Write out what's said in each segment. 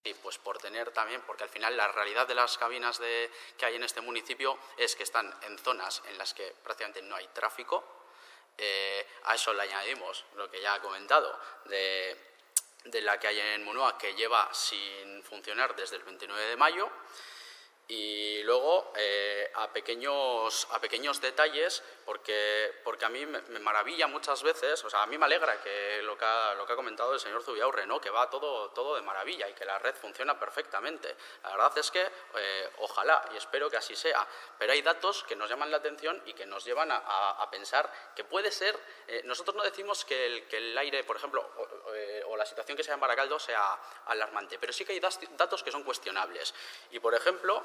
Sí, pues por tener también, porque al final la realidad de las cabinas que hay en este municipio es que están en zonas en las que prácticamente no hay tráfico. A eso le añadimos lo que ya he comentado de la que hay en Munoa, que lleva sin funcionar desde el 29 de mayo. Y luego a pequeños detalles, porque a mí me maravilla muchas veces, o sea, a mí me alegra que lo que ha comentado el señor Zubiaurre, ¿no? Que va todo de maravilla y que la red funciona perfectamente. La verdad es que ojalá y espero que así sea, pero hay datos que nos llaman la atención y que nos llevan a pensar que puede ser, nosotros no decimos que el aire, por ejemplo, o la situación que sea en Baracaldo sea alarmante, pero sí que hay datos que son cuestionables. Y, por ejemplo,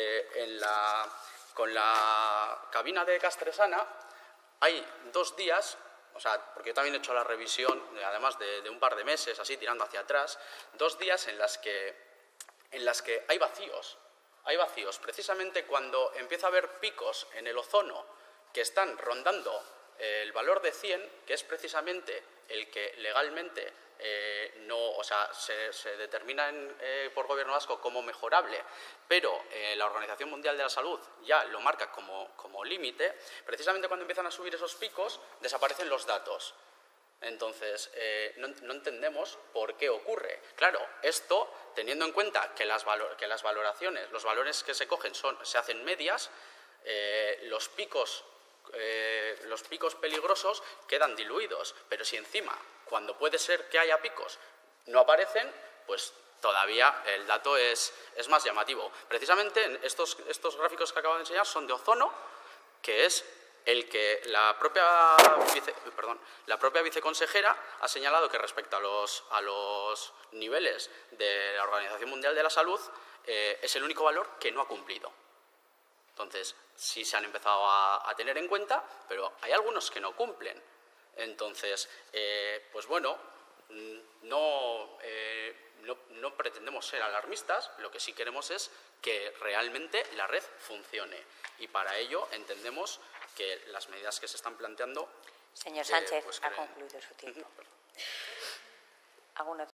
con la cabina de Castresana hay 2 días, o sea, porque yo también he hecho la revisión, además de un par de meses, así tirando hacia atrás, 2 días en las que hay vacíos. Hay vacíos, precisamente cuando empieza a haber picos en el ozono que están rondando el valor de 100, que es precisamente el que legalmente se determina por Gobierno vasco como mejorable, pero la Organización Mundial de la Salud ya lo marca como límite. Precisamente cuando empiezan a subir esos picos desaparecen los datos. Entonces, no entendemos por qué ocurre. Claro, esto teniendo en cuenta que las valoraciones, los valores que se cogen se hacen medias, los picos peligrosos quedan diluidos. Pero si encima, cuando puede ser que haya picos, no aparecen, pues todavía el dato es más llamativo. Precisamente estos gráficos que acabo de enseñar son de ozono, que es el que la propia viceconsejera ha señalado que respecto a los niveles de la Organización Mundial de la Salud es el único valor que no ha cumplido. Entonces, sí se han empezado a tener en cuenta, pero hay algunos que no cumplen. Entonces, pues bueno, no pretendemos ser alarmistas, lo que sí queremos es que realmente la red funcione. Y para ello entendemos que las medidas que se están planteando... Señor Sánchez, ha concluido su tiempo.